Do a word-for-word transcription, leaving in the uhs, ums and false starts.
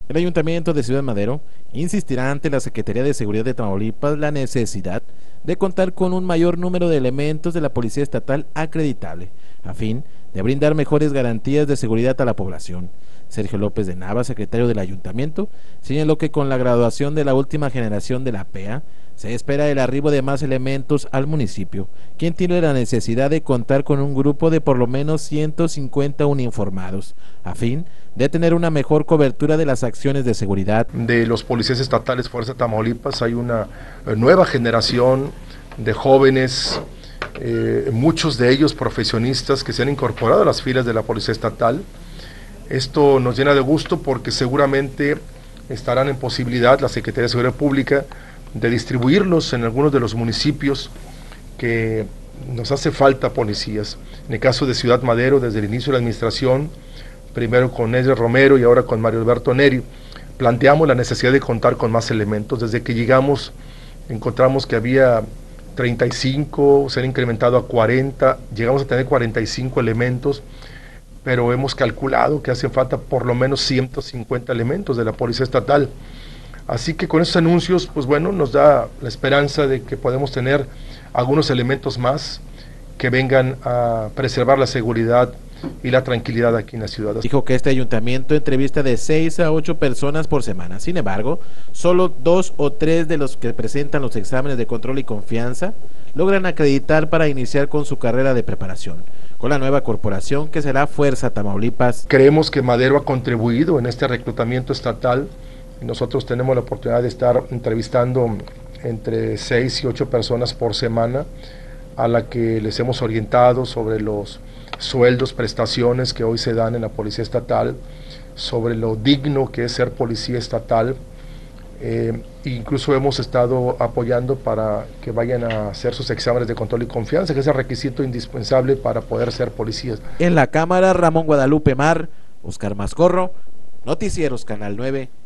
El Ayuntamiento de Ciudad Madero insistirá ante la Secretaría de Seguridad de Tamaulipas la necesidad de contar con un mayor número de elementos de la Policía Estatal acreditable, a fin de brindar mejores garantías de seguridad a la población. Sergio López de Nava, secretario del Ayuntamiento, señaló que con la graduación de la última generación de la P E A, se espera el arribo de más elementos al municipio, quien tiene la necesidad de contar con un grupo de por lo menos ciento cincuenta uniformados, a fin de tener una mejor cobertura de las acciones de seguridad. De los policías estatales Fuerza Tamaulipas hay una nueva generación de jóvenes, eh, muchos de ellos profesionistas que se han incorporado a las filas de la Policía Estatal. Esto nos llena de gusto porque seguramente estarán en posibilidad la Secretaría de Seguridad Pública de distribuirlos en algunos de los municipios que nos hace falta policías. En el caso de Ciudad Madero, desde el inicio de la administración, primero con Ezra Romero y ahora con Mario Alberto Neri, planteamos la necesidad de contar con más elementos. Desde que llegamos encontramos que había treinta y cinco, se han incrementado a cuarenta, llegamos a tener cuarenta y cinco elementos, pero hemos calculado que hacen falta por lo menos ciento cincuenta elementos de la Policía Estatal. Así que con estos anuncios, pues bueno, nos da la esperanza de que podemos tener algunos elementos más que vengan a preservar la seguridad y la tranquilidad aquí en la ciudad. Dijo que este ayuntamiento entrevista de seis a ocho personas por semana. Sin embargo, solo dos o tres de los que presentan los exámenes de control y confianza logran acreditar para iniciar con su carrera de preparación, con la nueva corporación que será Fuerza Tamaulipas. Creemos que Madero ha contribuido en este reclutamiento estatal. Nosotros tenemos la oportunidad de estar entrevistando entre seis y ocho personas por semana, a la que les hemos orientado sobre los sueldos, prestaciones que hoy se dan en la Policía Estatal, sobre lo digno que es ser policía estatal. Eh, incluso hemos estado apoyando para que vayan a hacer sus exámenes de control y confianza, que es el requisito indispensable para poder ser policías. En la Cámara, Ramón Guadalupe Mar, Oscar Mascorro, Noticieros Canal nueve.